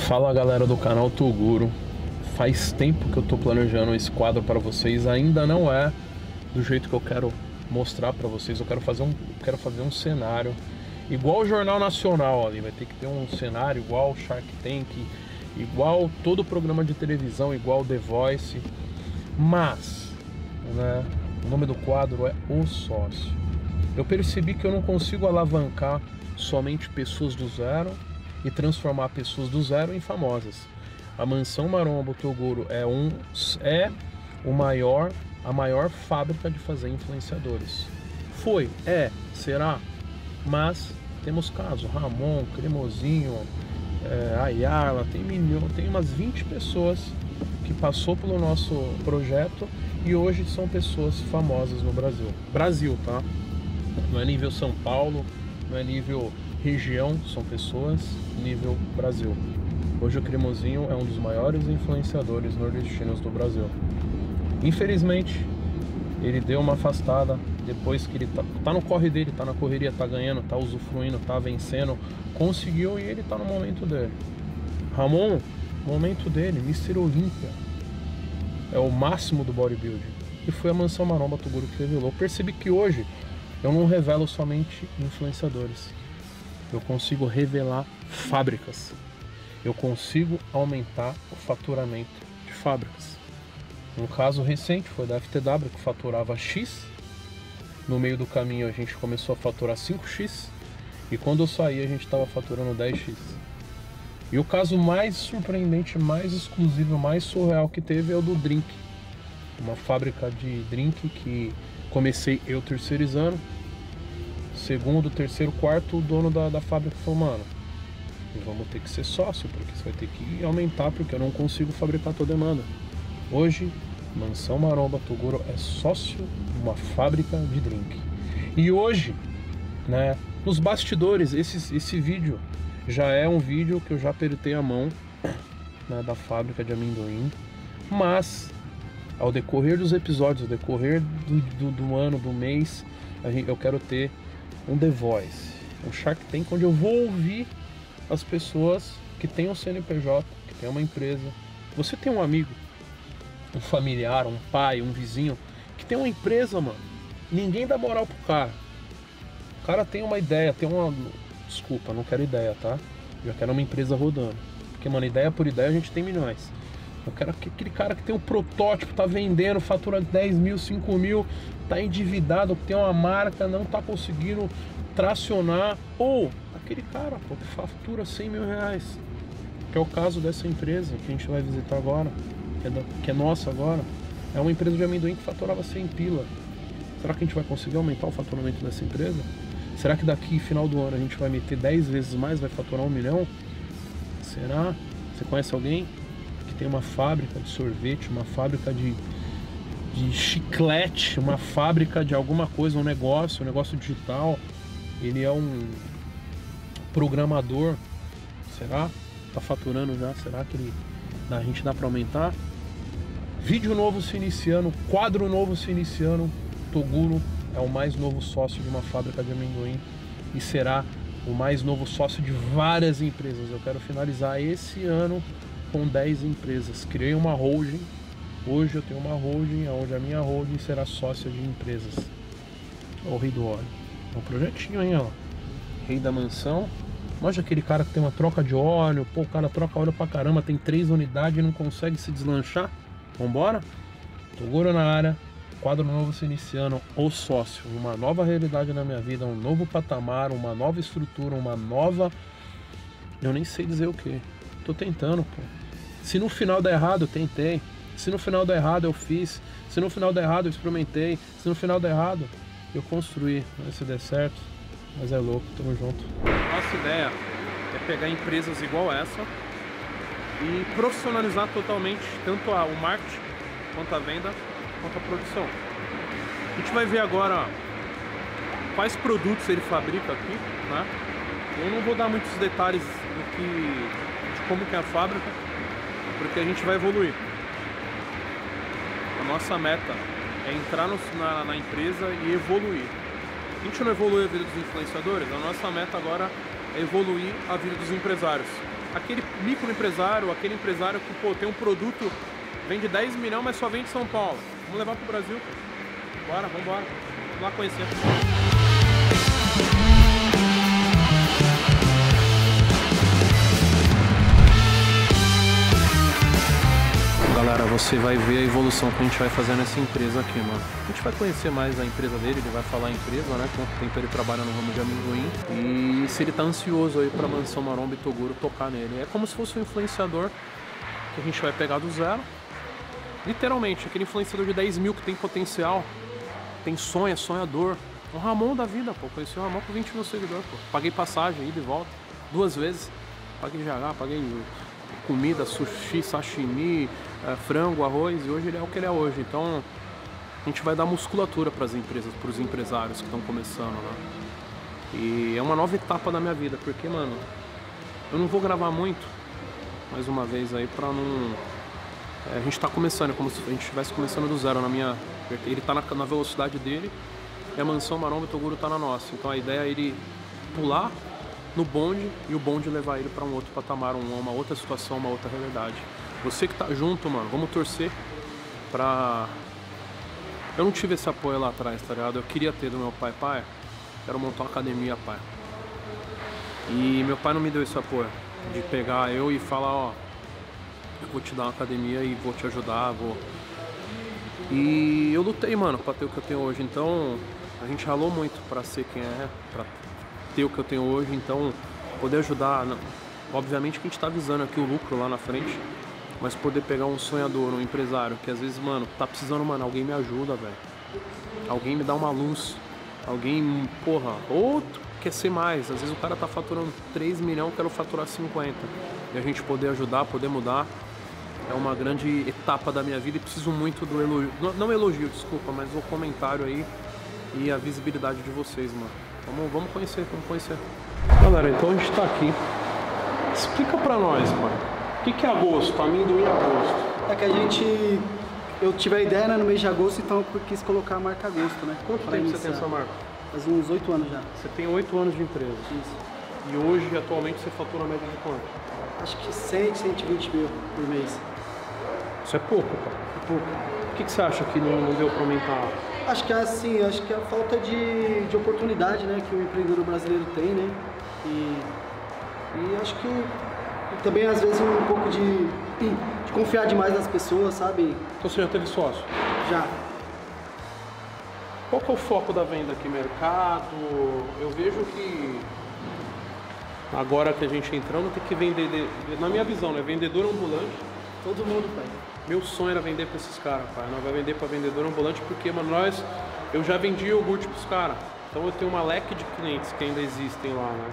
Fala galera do canal Toguro, faz tempo que eu tô planejando esse quadro para vocês, ainda não é do jeito que eu quero mostrar para vocês. Eu quero fazer um cenário igual o Jornal Nacional ali, vai ter que ter um cenário igual o Shark Tank, igual todo programa de televisão, igual The Voice, mas, né, o nome do quadro é O Sócio. Eu percebi que eu não consigo alavancar somente pessoas do zero e transformar pessoas do zero em famosas. A Mansão Maromba Toguro é a maior fábrica de fazer influenciadores. Foi, será? Mas temos casos, Ramon, Cremosinho, a Yarla, tem umas 20 pessoas que passou pelo nosso projeto e hoje são pessoas famosas no Brasil. Brasil, tá? Não é nível São Paulo, não é nível região, são pessoas nível Brasil. Hoje o Cremosinho é um dos maiores influenciadores nordestinos do Brasil. Infelizmente, ele deu uma afastada depois que ele tá no corre dele, tá na correria, tá ganhando, tá usufruindo, tá vencendo, conseguiu e ele tá no momento dele. Ramon, momento dele, Mr. Olímpia, é o máximo do bodybuilding. E foi a Mansão Maromba Toguro que revelou. Percebi que hoje eu não revelo somente influenciadores. Eu consigo revelar fábricas. Eu consigo aumentar o faturamento de fábricas. Um caso recente foi da FTW, que faturava X. No meio do caminho a gente começou a faturar 5X. E quando eu saí a gente estava faturando 10X. E o caso mais surpreendente, mais exclusivo, mais surreal que teve é o do Drink. Uma fábrica de drink que comecei eu terceirizando. Segundo, terceiro, quarto, o dono da fábrica falou, mano, vamos ter que ser sócio, porque você vai ter que aumentar, porque eu não consigo fabricar a tua demanda. Hoje, Mansão Maromba Toguro é sócio de uma fábrica de drink. E hoje, né, nos bastidores, esse vídeo já é um vídeo que eu já apertei a mão, né, da fábrica de amendoim, mas ao decorrer dos episódios, ao decorrer do ano, do mês, eu quero ter um The Voice, um Shark Tank, onde eu vou ouvir as pessoas que têm um CNPJ, que tem uma empresa. Você tem um amigo, um familiar, um pai, um vizinho que tem uma empresa, mano. Ninguém dá moral pro cara. O cara tem uma ideia, Desculpa, não quero ideia, tá? Eu quero uma empresa rodando. Porque, mano, ideia por ideia a gente tem milhões. Eu quero aquele cara que tem um protótipo, tá vendendo, fatura 10 mil, 5 mil, tá endividado, tem uma marca, não tá conseguindo tracionar. Ou aquele cara, pô, que fatura 100 mil reais. Que é o caso dessa empresa que a gente vai visitar agora, que é nossa agora. É uma empresa de amendoim que faturava 100 pila. Será que a gente vai conseguir aumentar o faturamento dessa empresa? Será que daqui, final do ano, a gente vai meter 10 vezes mais, vai faturar 1 milhão? Será? Você conhece alguém que tem uma fábrica de sorvete, uma fábrica de chiclete, uma fábrica de alguma coisa, um negócio digital? Ele é um programador. Será? Tá faturando já? Será que a gente dá para aumentar? Vídeo novo se iniciando, quadro novo se iniciando. Toguro é o mais novo sócio de uma fábrica de amendoim e será o mais novo sócio de várias empresas. Eu quero finalizar esse ano com 10 empresas. Criei uma holding. Hoje eu tenho uma holding, onde a minha holding será sócia de empresas. Olha o Rei do Óleo. É um projetinho aí, ó. Rei da Mansão. Manja aquele cara que tem uma troca de óleo. Pô, o cara troca óleo pra caramba, tem 3 unidades e não consegue se deslanchar. Vambora? Toguro na área. Quadro novo se iniciando, O Sócio, uma nova realidade na minha vida, um novo patamar, uma nova estrutura, uma nova... Eu nem sei dizer o que. Tô tentando, pô. Se no final der errado, eu tentei. Se no final der errado, eu fiz. Se no final der errado, eu experimentei. Se no final der errado, eu construí. Mas se der certo, mas é louco, tamo junto. Nossa ideia é pegar empresas igual essa e profissionalizar totalmente tanto o marketing, quanto a venda, quanto a produção. A gente vai ver agora quais produtos ele fabrica aqui, né? Eu não vou dar muitos detalhes de como que é a fábrica, porque a gente vai evoluir. A nossa meta é entrar na empresa e evoluir. A gente não evolui a vida dos influenciadores, a nossa meta agora é evoluir a vida dos empresários. aquele microempresário, aquele empresário que, pô, tem um produto, vende 10 milhões, mas só vende São Paulo. Vamos levar pro Brasil. Bora, vamos embora. Vamos lá conhecer. Galera, você vai ver a evolução que a gente vai fazer nessa empresa aqui, mano. A gente vai conhecer mais a empresa dele, ele vai falar a empresa, né? Quanto tempo ele trabalha no ramo de amendoim. E se ele tá ansioso aí pra Mansão Maromba e Toguro tocar nele. É como se fosse um influenciador que a gente vai pegar do zero. Literalmente, aquele influenciador de 10 mil que tem potencial, tem sonho, é sonhador. O Ramon da vida, pô. Conheci o Ramon com 20 mil seguidores, pô. Paguei passagem, ida e volta, 2 vezes. Paguei GH, paguei comida, sushi, sashimi, frango, arroz, e hoje ele é o que ele é hoje. Então, a gente vai dar musculatura para as empresas, para os empresários que estão começando, né? E é uma nova etapa da minha vida, porque, mano, eu não vou gravar muito, mais uma vez aí, pra não... a gente tá começando, é como se a gente estivesse começando do zero na minha... Ele tá na velocidade dele, e a Mansão Maromba e Toguro tá na nossa. Então a ideia é ele pular no bonde e o bonde levar ele para um outro patamar, uma outra situação, uma outra realidade. Você que tá junto, mano, vamos torcer pra... Eu não tive esse apoio lá atrás, tá ligado? Eu queria ter do meu pai, quero montar uma academia, pai. E meu pai não me deu esse apoio, de pegar eu e falar, ó, eu vou te dar uma academia e vou te ajudar, vou... E eu lutei, mano, pra ter o que eu tenho hoje. Então, a gente ralou muito pra ser quem é, pra ter o que eu tenho hoje. Então, poder ajudar, obviamente que a gente tá visando aqui o lucro lá na frente, mas poder pegar um sonhador, um empresário, que às vezes, mano, tá precisando, mano, alguém me ajuda, velho. Alguém me dá uma luz, alguém, porra, outro quer ser mais. Às vezes o cara tá faturando 3 milhões, quero faturar 50. E a gente poder ajudar, poder mudar, é uma grande etapa da minha vida e preciso muito do elogio, não elogio, desculpa, mas o comentário aí e a visibilidade de vocês, mano. Vamos conhecer, vamos conhecer. Galera, então a gente tá aqui. Explica pra nós, mano. O que é agosto? Amendoim em agosto. É que eu tive a ideia, né, no mês de agosto, então eu quis colocar a marca agosto, né? Quanto tempo você tem essa marca? Faz uns 8 anos já. Você tem 8 anos de empresa. Isso. E hoje, atualmente, você fatura a média de quanto? Acho que 100, 120 mil por mês. Isso é pouco, cara. É pouco. O que você acha que não deu pra aumentar? Acho que assim, acho que a falta de oportunidade, né, que o empreendedor brasileiro tem, né? E acho que também às vezes um pouco de confiar demais nas pessoas, sabe? Então você já teve sócio? Já. Qual que é o foco da venda aqui? Mercado? Eu vejo que agora que a gente entrando tem que vender, na minha visão, né? Vendedor ambulante. Todo mundo, pai. Meu sonho era vender pra esses caras, pai. Nós vai vender pra vendedor ambulante porque, mano, eu já vendi iogurte pros caras. Então eu tenho uma leque de clientes que ainda existem lá, né?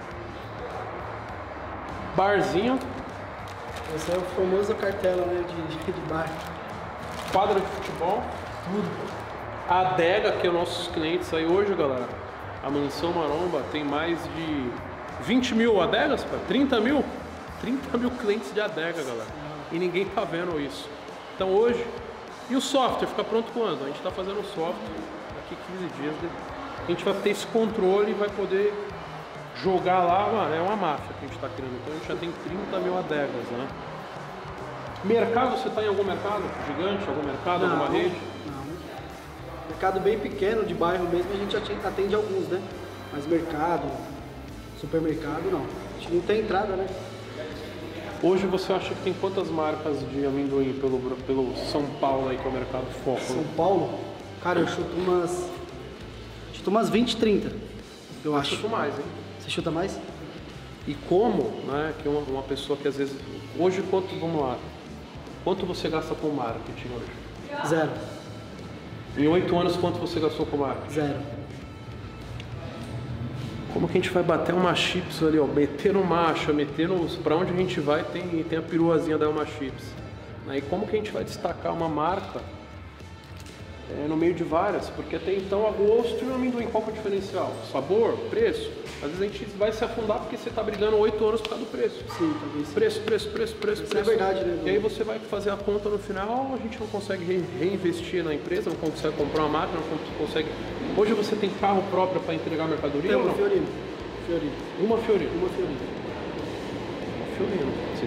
Barzinho. Esse é o famoso cartela, né, de bar. Quadra de futebol. Tudo. A adega, que é nossos clientes aí hoje, galera. A Mansão Maromba tem mais de 20 mil adegas, pai. 30 mil? 30 mil clientes de adega, galera. E ninguém tá vendo isso. Então hoje... E o software fica pronto quando? A gente tá fazendo o software daqui 15 dias. A gente vai ter esse controle e vai poder jogar lá, mano, é uma máfia que a gente tá criando. Então a gente já tem 30 mil adegas, né? Mercado, você tá em algum mercado gigante? Algum mercado, alguma rede? Não. Mercado bem pequeno, de bairro mesmo, a gente atende alguns, né? Mas mercado, supermercado, não. A gente não tem entrada, né? Hoje você acha que tem quantas marcas de amendoim pelo São Paulo aí, que é o mercado foco? São Paulo? Cara, eu chuto umas 20, 30, eu acho. Eu chuto mais, hein? Você chuta mais? E como, né, que uma pessoa que às vezes... Hoje, vamos lá, quanto você gasta com marketing hoje? 0. Em 8 anos, quanto você gastou com marketing? 0. Como que a gente vai bater uma chips ali, ó, meter no macho, meter nos... Pra onde a gente vai tem a peruazinha da uma chips. E como que a gente vai destacar uma marca no meio de várias? Porque até então a gosto e o amendoim, qual que é o diferencial? Sabor? Preço? Às vezes a gente vai se afundar porque você tá brigando 8 anos por causa do preço. Sim, talvez. Preço. Isso é verdade, né? E aí você vai fazer a conta no final, a gente não consegue reinvestir na empresa, não consegue comprar uma máquina, não consegue... Hoje você tem carro próprio para entregar mercadoria ou não? Fiorino. Uma Fiorino. Uma Fiorino. Fiorino.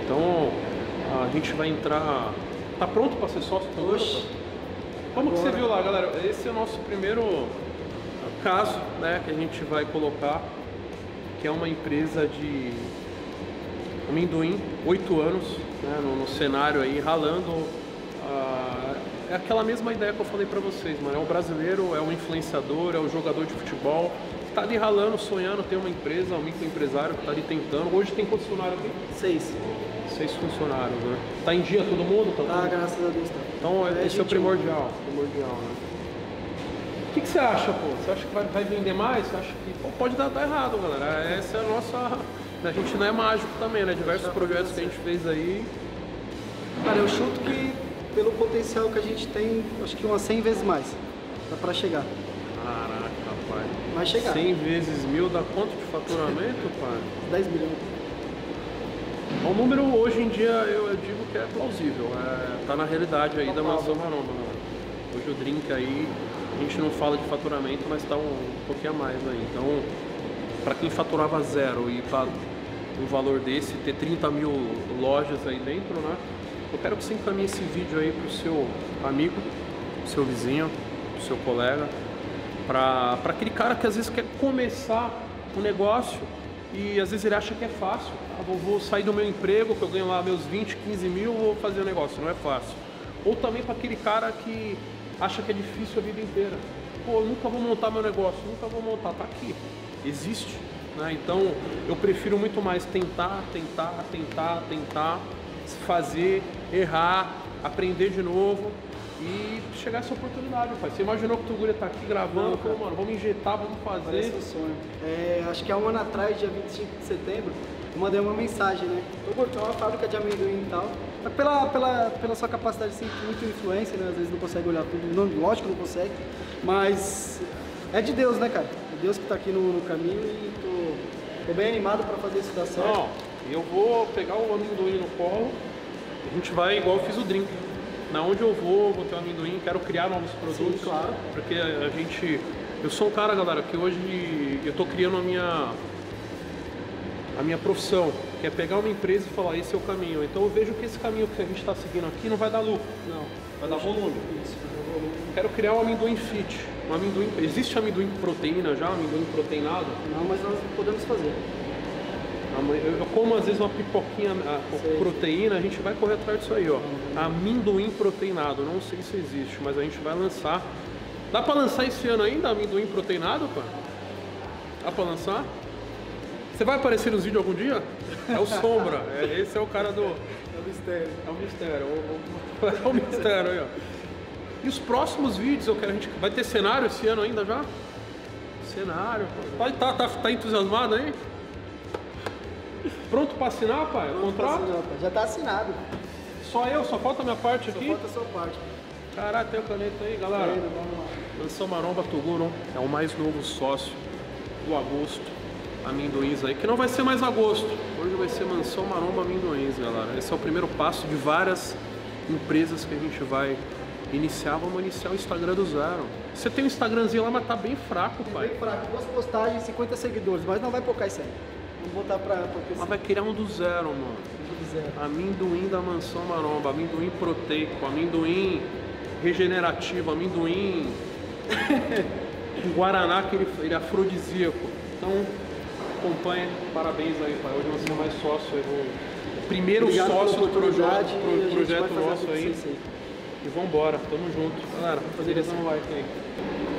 Então a gente vai entrar. Tá pronto para ser sócio também? Oxe. Como que Agora. você viu lá, galera? Esse é o nosso primeiro caso, né, que a gente vai colocar, que é uma empresa de amendoim, 8 anos, né, no cenário aí, ralando. É aquela mesma ideia que eu falei pra vocês, mano. É um brasileiro, é um influenciador, é um jogador de futebol, tá ali ralando, sonhando, tem uma empresa, um microempresário que tá ali tentando. Hoje tem quantos funcionários aqui? 6. 6 funcionários, né? Tá em dia todo mundo? Tá, graças a Deus, tá. Então esse é o 21. primordial, né? O que você acha, pô? Você acha que vai vender mais? Você acha que pode dar errado, galera? Essa é a nossa... A gente não é mágico também, né? Diversos projetos que a gente fez aí. Cara, eu chuto que pelo potencial que a gente tem, acho que umas 100 vezes mais. Dá pra chegar. Caraca, rapaz. Vai chegar. 100 vezes 1000 dá quanto de faturamento, pai? 10 milhões. O número hoje em dia eu digo que é plausível. Tá na realidade aí da Mansão Maromba. Hoje o drink aí, a gente não fala de faturamento, mas tá um pouquinho a mais aí. Então, para quem faturava zero e para um valor desse, ter 30 mil lojas aí dentro, né? Eu quero que você encaminhe esse vídeo aí pro seu amigo, pro seu vizinho, pro seu colega, para aquele cara que às vezes quer começar um negócio e às vezes ele acha que é fácil. Vou sair do meu emprego, que eu ganho lá meus 20, 15 mil, vou fazer um negócio, não é fácil. Ou também para aquele cara que acha que é difícil a vida inteira. Pô, eu nunca vou montar meu negócio, nunca vou montar, tá aqui. Existe, né? Então eu prefiro muito mais tentar, fazer, errar, aprender de novo e chegar a essa oportunidade, pai. Você imaginou que o Tuguri tá aqui gravando, falou, mano, vamos injetar, vamos fazer. Parece um sonho. Acho que há um ano atrás, dia 25 de setembro, eu mandei uma mensagem, né? Tô uma fábrica de amendoim e tal. Mas pela sua capacidade de ser muito influência, né? Às vezes não consegue olhar tudo, não, lógico que não consegue, mas é de Deus, né, cara? É Deus que tá aqui no caminho e tô bem animado para fazer isso dar certo. Não, eu vou pegar o amendoim no colo, a gente vai igual eu fiz o drink. Na onde eu vou ter um amendoim, quero criar novos produtos. Sim, claro. Porque eu sou um cara, galera, que hoje eu tô criando a minha profissão, que é pegar uma empresa e falar, esse é o caminho. Então eu vejo que esse caminho que a gente está seguindo aqui não vai dar lucro, não, vai dar volume. Isso. Quero criar um amendoim fit. Existe amendoim proteína já, amendoim proteinado? Não, mas nós podemos fazer. Eu como às vezes uma pipoquinha proteína, a gente vai correr atrás disso aí, ó. Amendoim proteinado, não sei se existe, mas a gente vai lançar. Dá pra lançar esse ano ainda amendoim proteinado, pá? Dá pra lançar? Você vai aparecer nos vídeos algum dia? É o Sombra, esse é o cara do... É o mistério. É o mistério, é o mistério aí, ó. E os próximos vídeos, a gente vai ter cenário esse ano ainda já? Cenário, pô. Tá entusiasmado aí? Pronto pra assinar, pai? O contrato? Já tá assinado. Só falta a minha parte aqui? Só falta a sua parte. Caralho, tem o caneta aí, galera. Vamos lá. Mansão Maromba Tuguru é o mais novo sócio do Agosto Amendoins aí, que não vai ser mais Agosto. Hoje vai ser Mansão Maromba Amendoins, galera. Esse é o primeiro passo de várias empresas que a gente vai iniciar. Vamos iniciar o Instagram do zero. Você tem um Instagramzinho lá, mas tá bem fraco, pai. Bem fraco. 2 postagens, 50 seguidores, mas não vai focar isso aí. Vamos botar pra Mas vai criar um do zero, mano. Amendoim da Mansão Maromba, amendoim proteico, amendoim regenerativo, amendoim com guaraná, que ele é afrodisíaco. Então, acompanhe, parabéns aí, pai. Hoje você é mais sócio aí, o primeiro Obrigado sócio do projeto nosso aí. E vambora, tamo junto. Galera, beleza, não vai ter.